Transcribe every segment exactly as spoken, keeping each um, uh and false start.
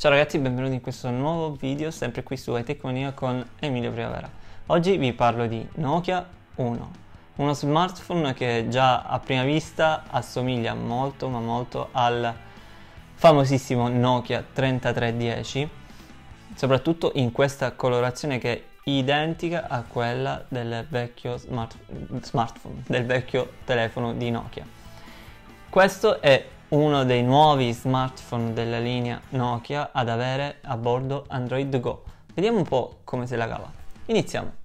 Ciao ragazzi, benvenuti in questo nuovo video, sempre qui su iTechmania con Emilio Primavera. Oggi vi parlo di Nokia uno, uno smartphone che già a prima vista assomiglia molto ma molto al famosissimo Nokia trentatré dieci, soprattutto in questa colorazione che è identica a quella del vecchio smart smartphone, del vecchio telefono di Nokia. Questo è uno dei nuovi smartphone della linea Nokia ad avere a bordo Android Go. Vediamo un po' come se la cava. Iniziamo.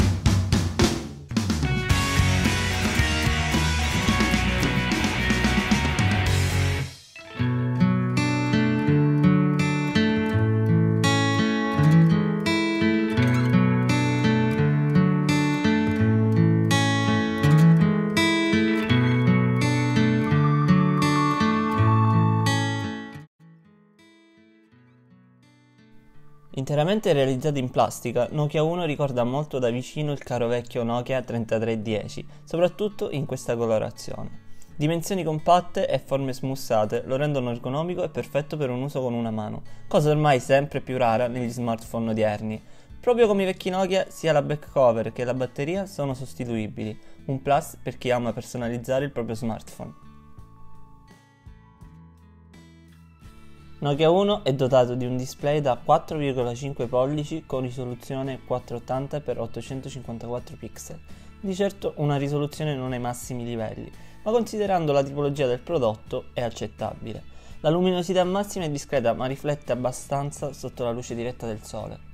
Interamente realizzato in plastica, Nokia uno ricorda molto da vicino il caro vecchio Nokia trentatré dieci, soprattutto in questa colorazione. Dimensioni compatte e forme smussate lo rendono ergonomico e perfetto per un uso con una mano, cosa ormai sempre più rara negli smartphone odierni. Proprio come i vecchi Nokia, sia la back cover che la batteria sono sostituibili, un plus per chi ama personalizzare il proprio smartphone. Nokia uno è dotato di un display da quattro virgola cinque pollici con risoluzione quattrocentottanta per ottocentocinquantaquattro pixel. Di certo una risoluzione non ai massimi livelli, ma considerando la tipologia del prodotto è accettabile. La luminosità massima è discreta ma riflette abbastanza sotto la luce diretta del sole.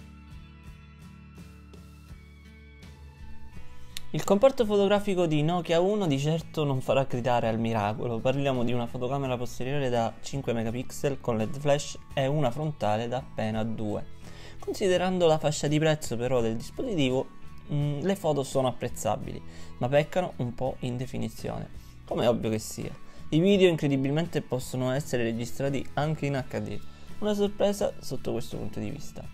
Il comparto fotografico di Nokia uno di certo non farà gridare al miracolo, parliamo di una fotocamera posteriore da cinque megapixel con L E D flash e una frontale da appena due. Considerando la fascia di prezzo però del dispositivo, mh, le foto sono apprezzabili, ma peccano un po' in definizione, come è ovvio che sia. I video incredibilmente possono essere registrati anche in acca di, una sorpresa sotto questo punto di vista.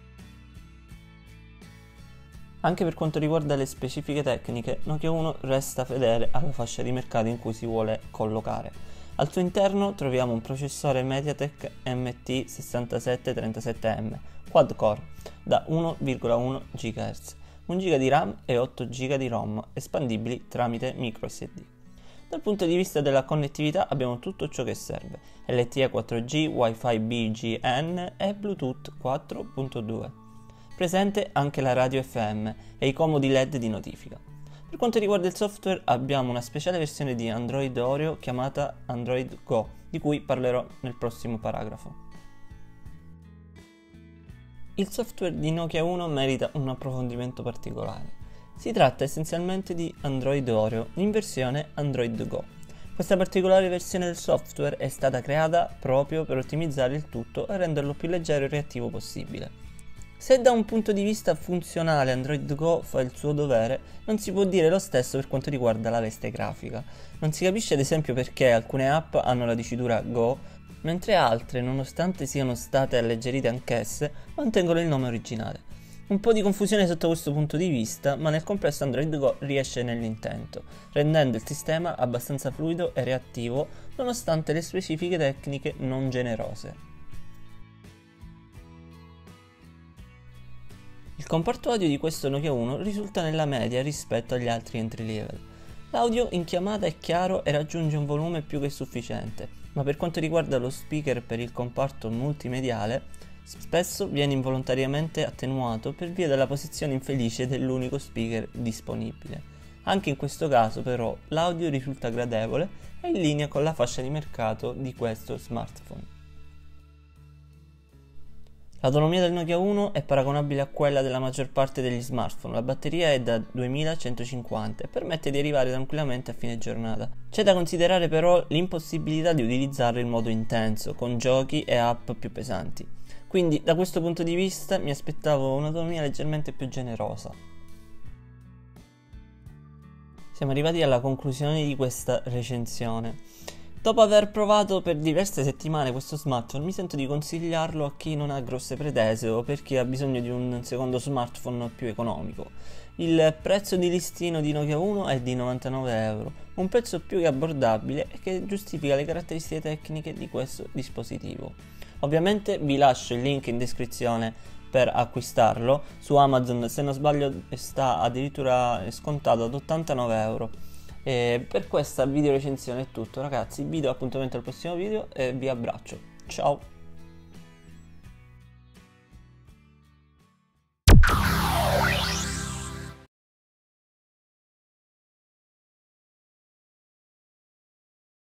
Anche per quanto riguarda le specifiche tecniche, Nokia uno resta fedele alla fascia di mercato in cui si vuole collocare. Al suo interno troviamo un processore MediaTek M T sessantasette trentasette M quad core da uno virgola uno gigahertz, un giga di RAM e otto giga di ROM espandibili tramite micro S D. Dal punto di vista della connettività abbiamo tutto ciò che serve: L T E quattro G, Wi-Fi B G N e Bluetooth quattro punto due. Presente anche la radio F M e i comodi L E D di notifica. Per quanto riguarda il software abbiamo una speciale versione di Android Oreo chiamata Android Go, di cui parlerò nel prossimo paragrafo. Il software di Nokia uno merita un approfondimento particolare. Si tratta essenzialmente di Android Oreo in versione Android Go. Questa particolare versione del software è stata creata proprio per ottimizzare il tutto e renderlo più leggero e reattivo possibile. Se da un punto di vista funzionale Android Go fa il suo dovere, non si può dire lo stesso per quanto riguarda la veste grafica. Non si capisce ad esempio perché alcune app hanno la dicitura Go, mentre altre, nonostante siano state alleggerite anch'esse, mantengono il nome originale. Un po' di confusione sotto questo punto di vista, ma nel complesso Android Go riesce nell'intento, rendendo il sistema abbastanza fluido e reattivo, nonostante le specifiche tecniche non generose. Il comparto audio di questo Nokia uno risulta nella media rispetto agli altri entry level. L'audio in chiamata è chiaro e raggiunge un volume più che sufficiente, ma per quanto riguarda lo speaker per il comparto multimediale, spesso viene involontariamente attenuato per via della posizione infelice dell'unico speaker disponibile. Anche in questo caso però l'audio risulta gradevole e in linea con la fascia di mercato di questo smartphone. L'autonomia del Nokia uno è paragonabile a quella della maggior parte degli smartphone, la batteria è da duemilacentocinquanta e permette di arrivare tranquillamente a fine giornata. C'è da considerare però l'impossibilità di utilizzarlo in modo intenso, con giochi e app più pesanti. Quindi da questo punto di vista mi aspettavo un'autonomia leggermente più generosa. Siamo arrivati alla conclusione di questa recensione. Dopo aver provato per diverse settimane questo smartphone, mi sento di consigliarlo a chi non ha grosse pretese o per chi ha bisogno di un secondo smartphone più economico. Il prezzo di listino di Nokia uno è di novantanove euro, un prezzo più che abbordabile e che giustifica le caratteristiche tecniche di questo dispositivo. Ovviamente vi lascio il link in descrizione per acquistarlo. Su Amazon, se non sbaglio, sta addirittura scontato ad ottantanove euro. E per questa video recensione è tutto, ragazzi. Vi do appuntamento al prossimo video e vi abbraccio. Ciao!